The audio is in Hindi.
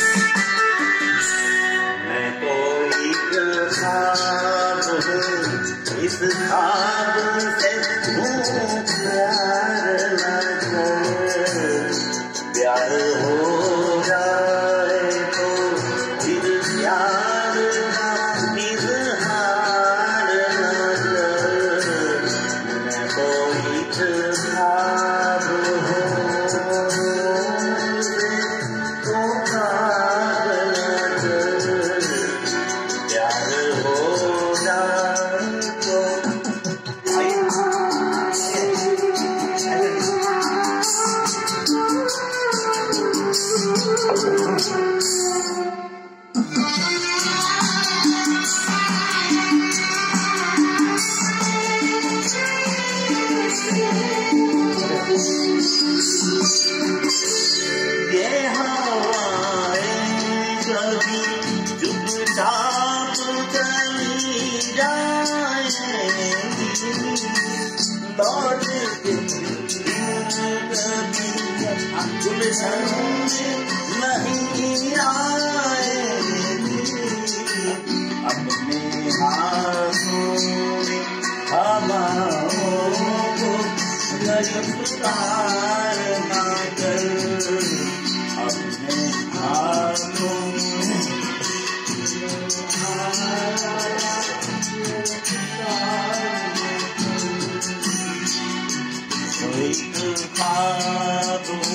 मैं तो एक ख्वाब हूँ, इस ख्वाब से तू प्यार न कर। प्यार हो जाए तो फिर प्यार का इजहार न कर। मैं तो एक ख्वाब हूँ, तो ख्वाब न कर। प्यार हो जाए तो ये हवाएं कभी चुपचाप चली जाएंगी, लौट के कभी गुलशन नहीं आएंगी। अपने हाथों में हवाओं को गिरफ्तार ना कर। अपने हाथों में एक ख्वाब